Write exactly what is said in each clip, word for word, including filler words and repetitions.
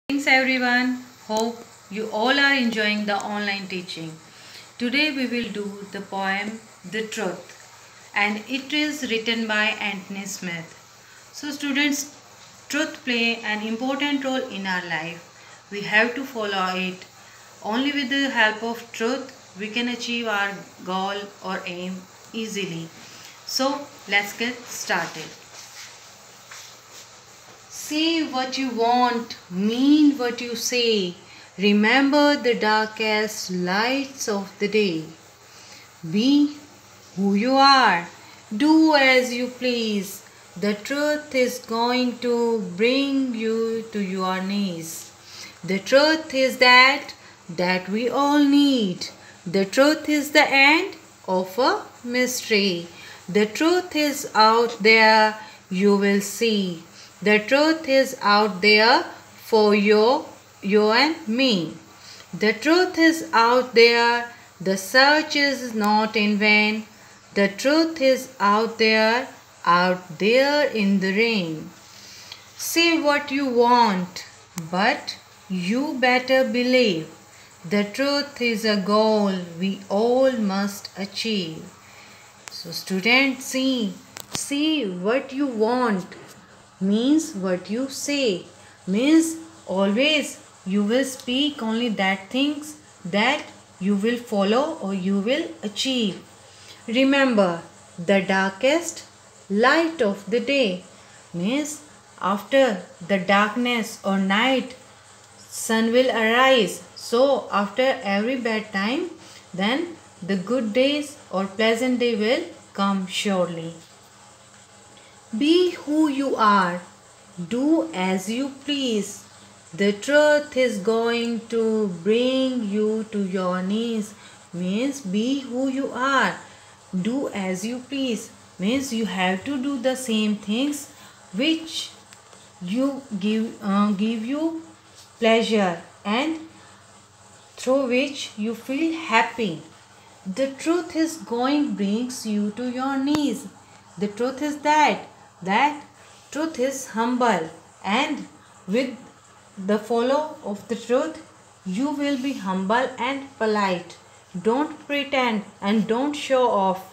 Thanks everyone. Hope you all are enjoying the online teaching. Today we will do the poem The Truth, and it is written by Anthony Smith. So students, truth play an important role in our life. We have to follow it. Only with the help of truth we can achieve our goal or aim easily. So let's get started. Say what you want, mean what you say. Remember the darkest lights of the day. Be who you are. Do as you please. The truth is going to bring you to your knees. The truth is that that we all need. The truth is the end of a mystery. The truth is out there, you will see. The truth is out there for you, you and me. The truth is out there. The search is not in vain. The truth is out there, out there in the rain. Say what you want, but you better believe. The truth is a goal we all must achieve. So students, see, see what you want means what you say, means always you will speak only that things that you will follow or you will achieve. Remember the darkest light of the day means after the darkness or night sun will arise. So after every bad time then the good days or pleasant day will come surely. Be who you are. Do as you please. The truth is going to bring you to your knees. Means be who you are. Do as you please. Means you have to do the same things which you give, uh, give you pleasure and through which you feel happy. The truth is going brings you to your knees. The truth is that that truth is humble, and with the follow of the truth you will be humble and polite. Don't pretend and don't show off.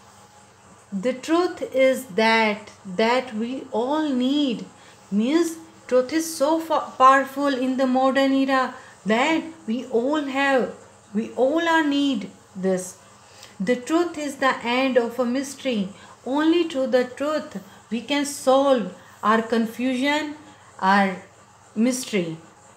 The truth is that that we all need means truth is so powerful in the modern era that we all have we all are need this. The truth is the end of a mystery. Only through the truth we can solve our confusion, our mystery.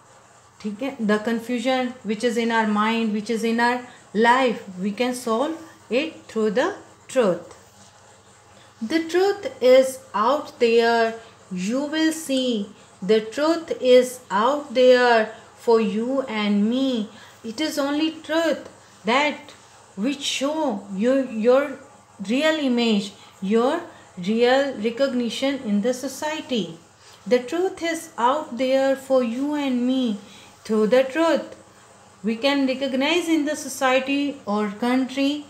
The confusion which is in our mind, which is in our life, we can solve it through the truth. The truth is out there, you will see. The truth is out there for you and me. It is only truth that which show you your real image, your real recognition in the society. The truth is out there for you and me. Through the truth we can recognize in the society or country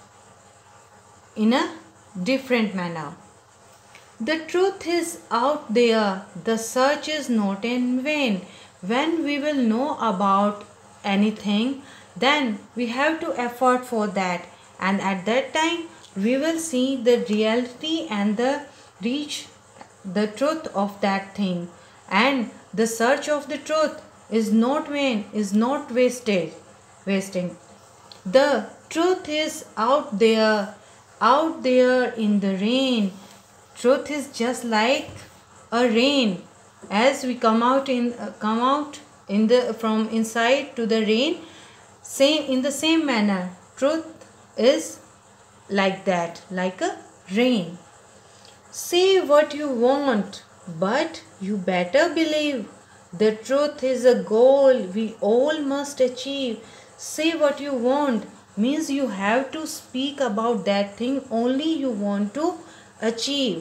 in a different manner. The truth is out there. The search is not in vain. When we will know about anything, then we have to effort for that, and at that time we will see the reality and the reach the truth of that thing. And the search of the truth is not vain, is not wasted wasting. The truth is out there, out there in the rain. Truth is just like a rain. As we come out in uh, come out in the from inside to the rain, same in the same manner truth is like that, like a rain. Say what you want, but you better believe. The truth is a goal we all must achieve. Say what you want means you have to speak about that thing only you want to achieve.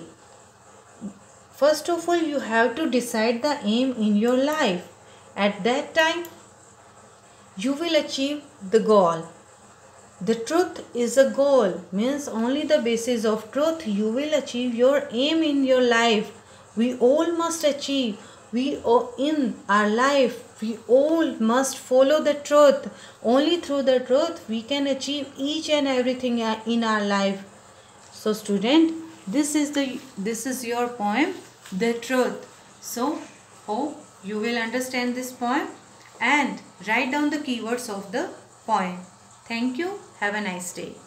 First of all, you have to decide the aim in your life. At that time you will achieve the goal. The truth is a goal means only the basis of truth you will achieve your aim in your life. We all must achieve we all, in our life, we all must follow the truth. Only through the truth we can achieve each and everything in our life. So student, this is the this is your poem, The Truth. So hope you will understand this poem and write down the keywords of the poem. Thank you. Have a nice day.